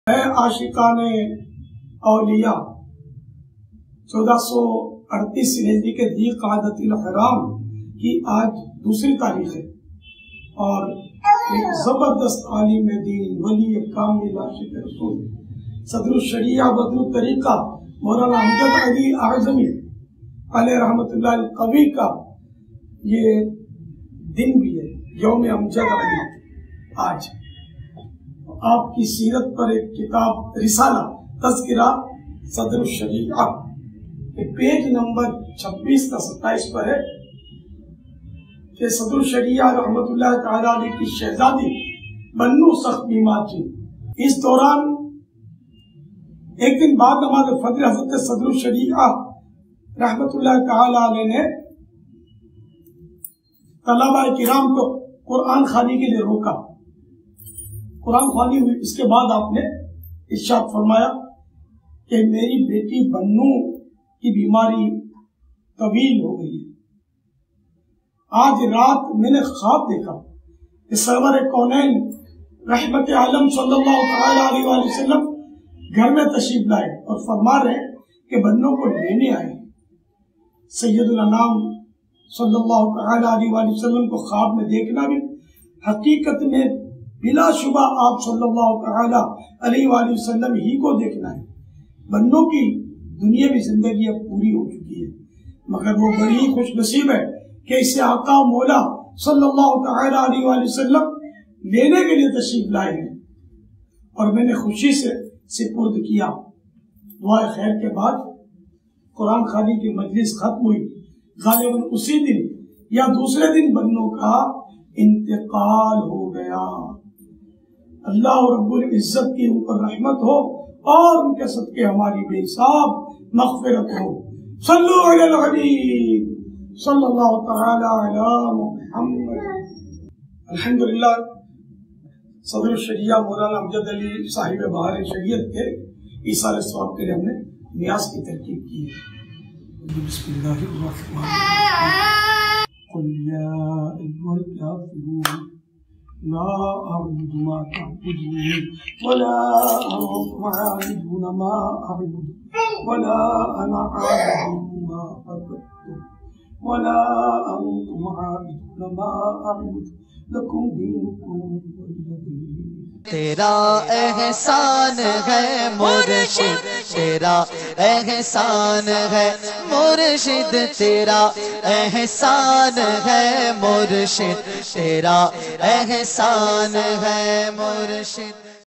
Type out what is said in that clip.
اے عاشقان اولیاء 1438 ہجری کے ذی قعدۃ الحرام کی آج دوسری تاریخ ہے، اور ایک زبردست عالم دین، ولی کامل عاشق رسول، صدر الشریعہ بدر الطریقہ مولانا امجد علی اعظمی علیہ رحمۃ اللہ القوی کا یہ دن بھی ہے، یوم امجد علی۔ آج آپ کی سیرت پر ایک کتاب رسالہ تذکرہ صدر الشریعہ کے پیج نمبر 26 تا 27 پر ہے کہ صدر الشریعہ رحمۃ اللہ تعالی علیہ کی شہزادی بنو سخت بیمار تھی۔ اس دوران ایک دن بعد نماز فجر حضرت صدر الشریعہ رحمۃ اللہ تعالی علیہ نے طلبہ کرام کو قرآن خوانی کے لیے روکا۔ قرآن خوانی ہوئی، اس کے بعد آپ نے ارشاد فرمایا کہ میری بیٹی بنو کی بیماری طویل ہو گئی ہے۔ آج رات میں نے خواب دیکھا کہ سرور کونین رحمت عالم صلی اللہ تعالی علیہ وآلہ وسلم گھر میں تشریف لائے اور فرما رہے ہیں کہ بنو کو لینے آئے۔ سید الانام صلی اللہ تعالی علیہ وآلہ وسلم کو خواب میں دیکھنا بھی حقیقت میں بلا شبہ آپ صلی اللہ تعالی علیہ وآلہ وسلم ہی کو دیکھنا ہے۔ بنوں کی دنیاوی زندگی اب پوری ہو چکی ہے، مگر وہ بڑی خوش نصیب ہے کہ اسے آقا مولا صلی اللہ تعالی علیہ وآلہ وسلم لینے کے لیے تشریف لائے ہیں، اور میں نے خوشی سے سپرد کیا۔ دعا خیر کے بعد قرآن خوانی کی مجلس ختم ہوئی۔ غالباً اسی دن یا دوسرے دن بنوں کا انتقال ہو گیا۔ اللہ رب العزت کی ان پر رحمت ہو اور ان کے صدقے ہماری بے حساب مغفرت ہو۔ صلو علی الحبیب صلی اللہ تعالی علی محمد۔ الحمدللہ صدر الشریعہ مولانا امجد علی صاحب بہار شریعت کے ایصال ثواب کے لیے ہم نے نیاز کی ترکیب کی ہے۔ بسم اللہ الرحمن الرحیم۔ قل یا ایھا الکافرون لا اعبد ما تعبدون ولا انتم عابدون ما اعبد ولا انا عابد ما عبدتم ولا انتم عابدون ما اعبد لکم دینکم ولی دین۔ تیرا احسان ہے مرشد، تیرا احسان ہے مرشد، تیرا احسان ہے مرشد، تیرا احسان ہے مرشد۔